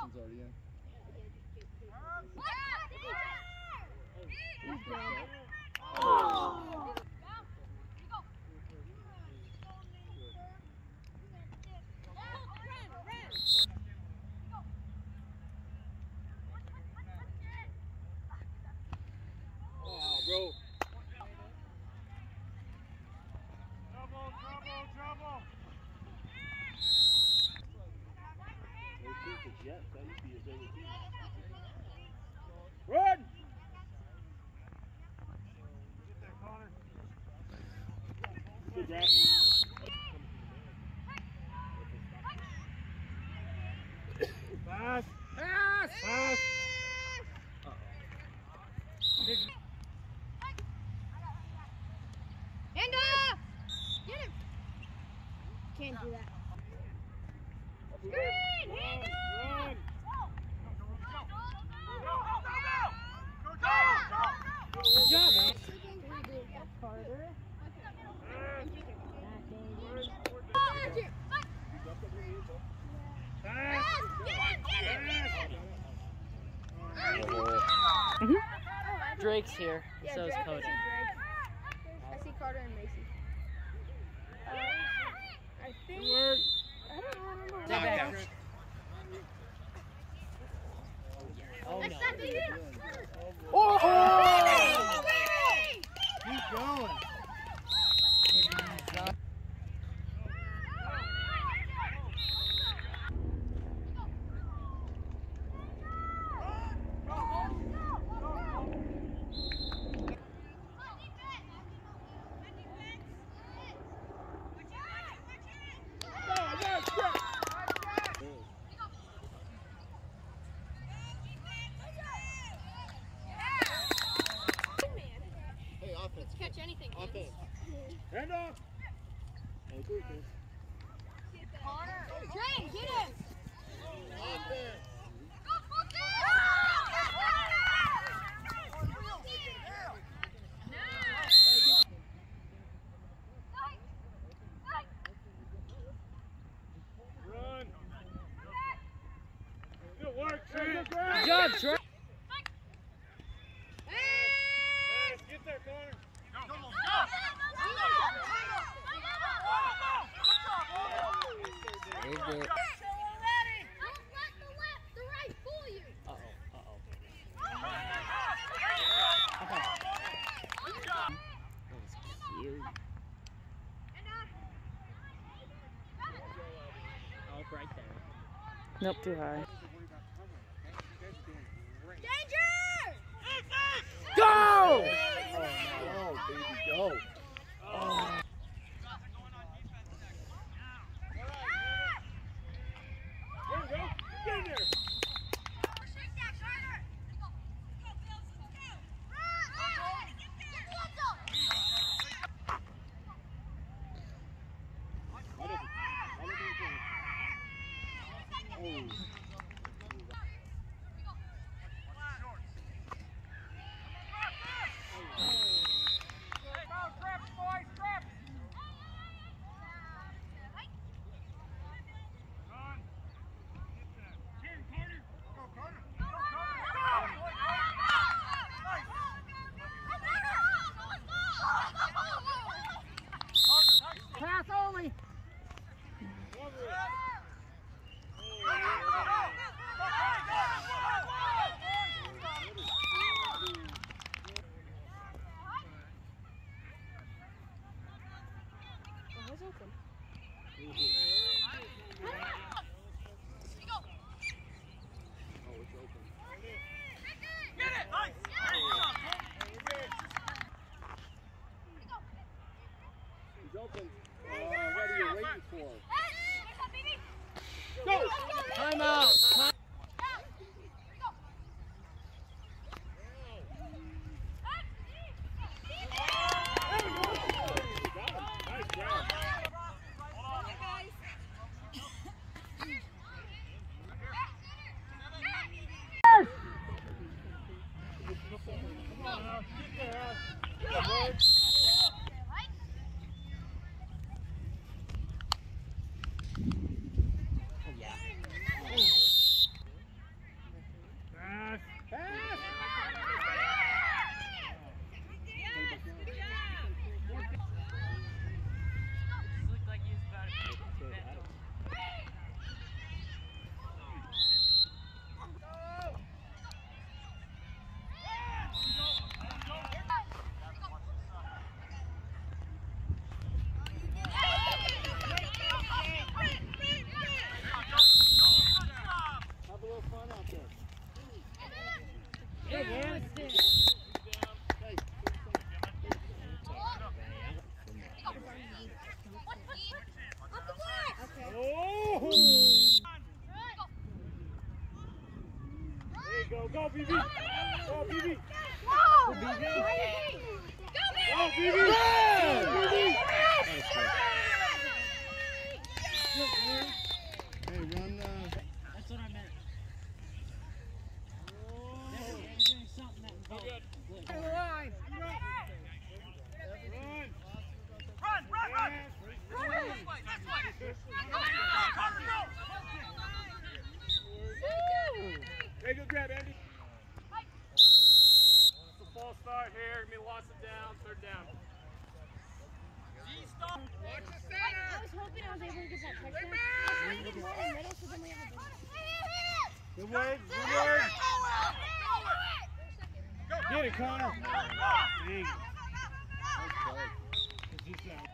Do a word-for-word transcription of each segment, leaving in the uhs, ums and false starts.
Mason's already in. Oh. Bro. Trouble, trouble, trouble. Run! Get there, Connor. Good grab. Pass. Pass! Pass. Uh-oh. Hand off! Get him! Can't do that. Screen! Hand off! Run. Good job, man. Carter. Pass. Get him! Get him! Get him! Mm-hmm. Drake's here, and Yeah, so is Drake, Cody. I see Drake. I see Carter and Macy. Uh, I think. Good I don't remember. Stay back. what- Oh Next no. time, baby. Oh! Keep going. Hey, offense. Catch anything. Offense. Hand off. Hey, good, good. Train, get him! Offense. Run. Good work, Trent. Good job, Trey. Pass. Get there, Connor. Very good. Don't let the left, the right fool you. Uh-oh, uh-oh. That was cute. Oh, right there. Nope, too high. Danger! Go! Oh, baby, go. Oh. Get in there. Run. Get there. Chin, Carter. Go, Carter. Go, Pass only. He's open. Uh, what are you waiting for? Go. Time out. Time Nice grab. Oh, yeah. Go, B B! Go, B B! Whoa! B B! Go, Go, B B! Hey, run. Uh, That's what I meant. You're doing something that involves good. Run! Run! Run! Run! Run! This way! This way! Go! Carter, go! Hey, good grab, Andy. It's a false start here. Give me lots of down. Third down. Watch the center. I was hoping I was able to get that touchdown. I was trying to get more in the middle so then we have a big. Good word. Good word. Get it, Connor. Dang. It's just out.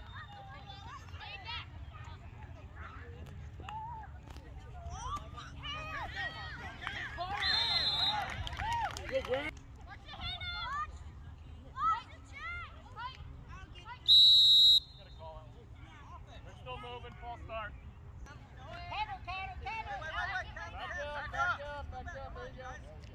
Good grab. Still moving, false start. Carter, Carter, Carter! Back up, back up, back up, there you go.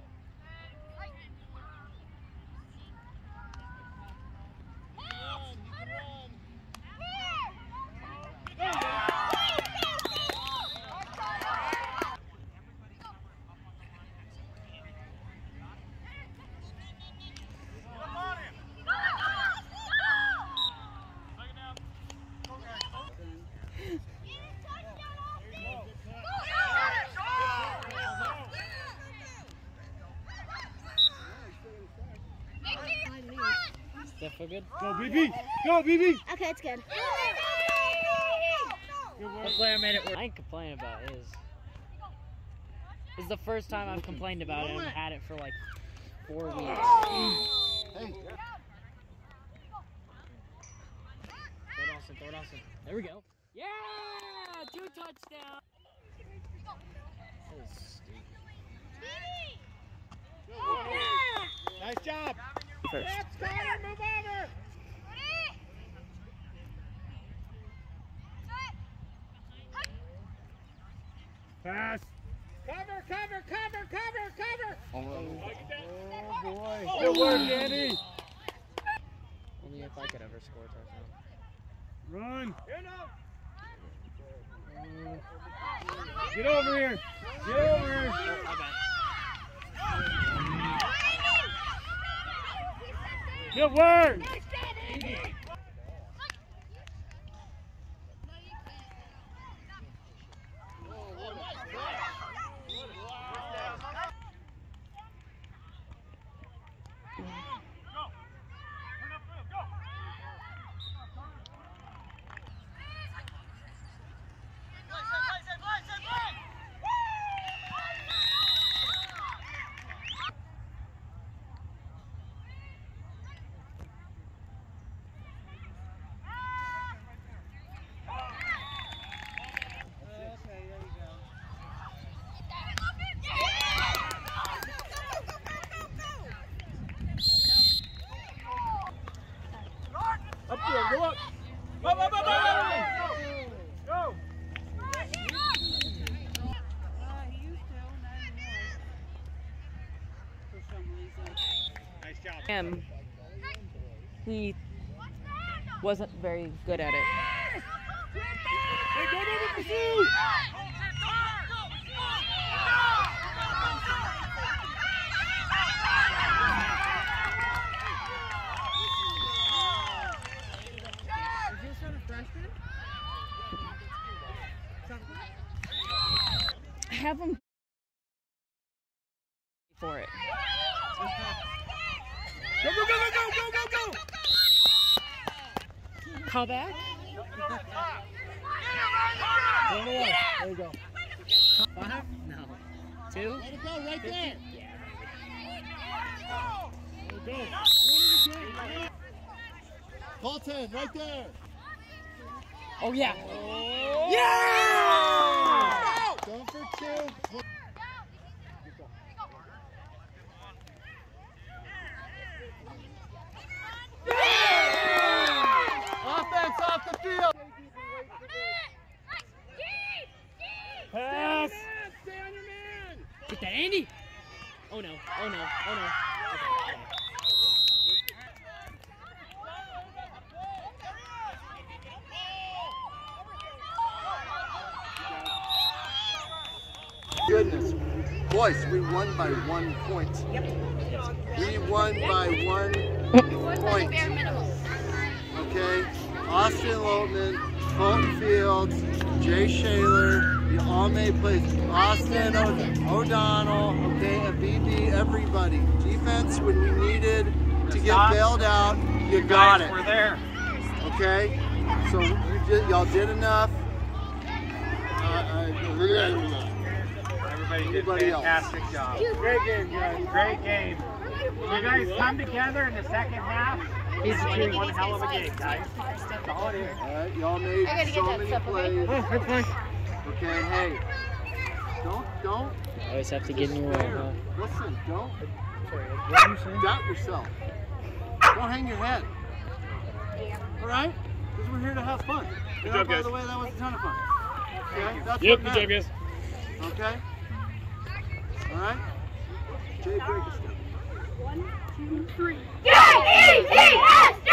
That feel good? Go, B B! Go, B B! Okay, it's good. Hopefully I made it work. I ain't complaining about his. This is the first time I've complained about it and had it for like four weeks. hey. Throw it Austin, throw it Austin. There we go. Yeah! Two touchdowns! That was stupid. Nice job! First. Let's go, move over! Pass! Cover, cover, cover, cover, cover! Oh, Oh boy! Oh. Good work, Andy! Only if I could ever score a touchdown. Run! Get over here! Get over here! Oh, my bad. Good work! Up there, go up! Go, go, go, go! Go! Nice job. Him. He wasn't very good at it. Hey, go, go, go, pursue! Have him for it. Go, go, go, go, go, go, go, go! Call back? There you go. Five? No. Two? Let it go right there. Go. Call ten, right there. Oh, yeah. Oh. Yeah! Going for two. Offense off the field. Pass. Get that, Andy! Oh no, oh no, oh no. Goodness. Boys, we won by one point. Yep. We won by one point. Bare minimum. Okay? Austin Lopeman, Colton Fields, Jay Shaler, you all made plays. Austin O'Donnell, okay, and B B, everybody. Defense, when we needed to get bailed out, you got it. We're there. Okay? So you did, y'all did enough. Uh, uh, Everybody did a Everybody else. fantastic job. Great game, guys. Great game. You guys come together in the second half. It's one hell of a game, guys. That's all it is. All right, y'all made I gotta get so that many stuff, okay? plays. Oh, that's fine. Okay, hey, don't, don't. I always have to get in your way, huh? Listen, don't What are you saying? doubt yourself. Don't hang your head. All right? Because we're here to have fun. Good And job, by guys. the way, that was a ton of fun. Okay? That's Yep, what good job, matters. guys. Okay? All right? Jay, break us down. One, two, three. J E E S